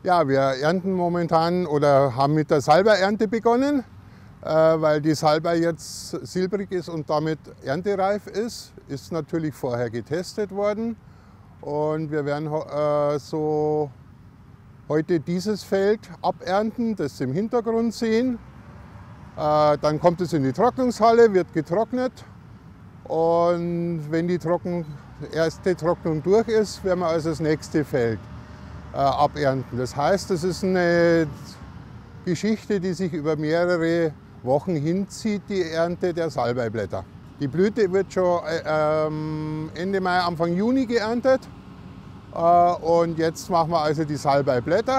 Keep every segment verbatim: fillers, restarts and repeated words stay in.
Ja, wir ernten momentan oder haben mit der Salbei-Ernte begonnen, äh, weil die Salbei jetzt silbrig ist und damit erntereif ist. Ist natürlich vorher getestet worden und wir werden äh, so heute dieses Feld abernten, das Sie im Hintergrund sehen. Äh, dann kommt es in die Trocknungshalle, wird getrocknet und wenn die Trocken, erste Trocknung durch ist, werden wir also das nächste Feld abernten. Das heißt, das ist eine Geschichte, die sich über mehrere Wochen hinzieht, die Ernte der Salbeiblätter. Die Blüte wird schon ähm, Ende Mai, Anfang Juni geerntet äh, und jetzt machen wir also die Salbeiblätter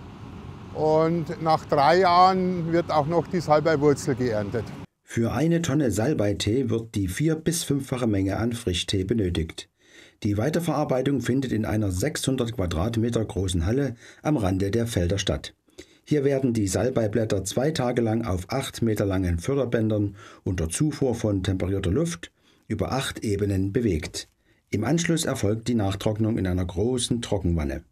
und nach drei Jahren wird auch noch die Salbeiwurzel geerntet. Für eine Tonne Salbeitee wird die vier- bis fünffache Menge an Frischtee benötigt. Die Weiterverarbeitung findet in einer sechshundert Quadratmeter großen Halle am Rande der Felder statt. Hier werden die Salbeiblätter zwei Tage lang auf acht Meter langen Förderbändern unter Zufuhr von temperierter Luft über acht Ebenen bewegt. Im Anschluss erfolgt die Nachtrocknung in einer großen Trockenwanne.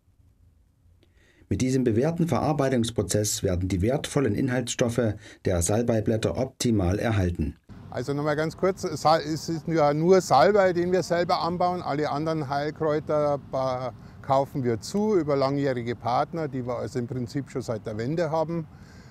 Mit diesem bewährten Verarbeitungsprozess werden die wertvollen Inhaltsstoffe der Salbeiblätter optimal erhalten. Also nochmal ganz kurz, es ist ja nur Salbei, den wir selber anbauen. Alle anderen Heilkräuter kaufen wir zu über langjährige Partner, die wir also im Prinzip schon seit der Wende haben.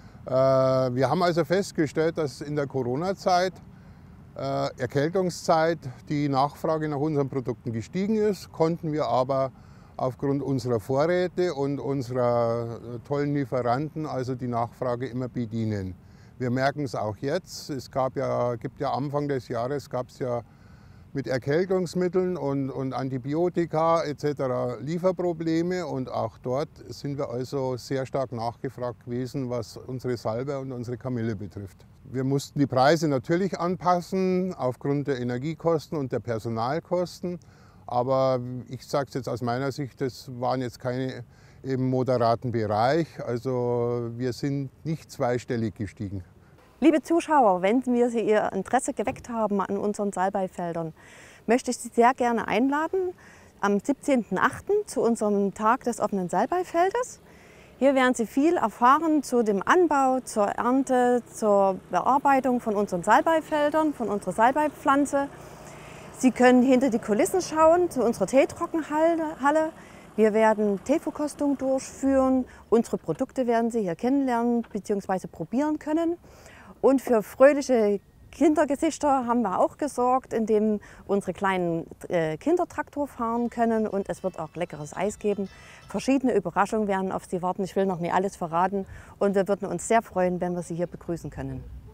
Wir haben also festgestellt, dass in der Corona-Zeit, Erkältungszeit, die Nachfrage nach unseren Produkten gestiegen ist, konnten wir aber aufgrund unserer Vorräte und unserer tollen Lieferanten also die Nachfrage immer bedienen. Wir merken es auch jetzt. Es gab ja, gibt ja Anfang des Jahres gab es ja mit Erkältungsmitteln und, und Antibiotika et cetera Lieferprobleme und auch dort sind wir also sehr stark nachgefragt gewesen, was unsere Salbei und unsere Kamille betrifft. Wir mussten die Preise natürlich anpassen aufgrund der Energiekosten und der Personalkosten, aber ich sage es jetzt aus meiner Sicht, das waren jetzt keine im moderaten Bereich, also wir sind nicht zweistellig gestiegen. Liebe Zuschauer, wenn wir Sie Ihr Interesse geweckt haben an unseren Salbeifeldern, möchte ich Sie sehr gerne einladen am siebzehnten achten zu unserem Tag des offenen Salbeifeldes. Hier werden Sie viel erfahren zu dem Anbau, zur Ernte, zur Bearbeitung von unseren Salbeifeldern, von unserer Salbeipflanze. Sie können hinter die Kulissen schauen zu unserer Teetrockenhalle. Wir werden Teeverkostung durchführen, unsere Produkte werden Sie hier kennenlernen bzw. probieren können. Und für fröhliche Kindergesichter haben wir auch gesorgt, indem unsere kleinen Kinder Traktor fahren können und es wird auch leckeres Eis geben. Verschiedene Überraschungen werden auf Sie warten, ich will noch nicht alles verraten und wir würden uns sehr freuen, wenn wir Sie hier begrüßen können.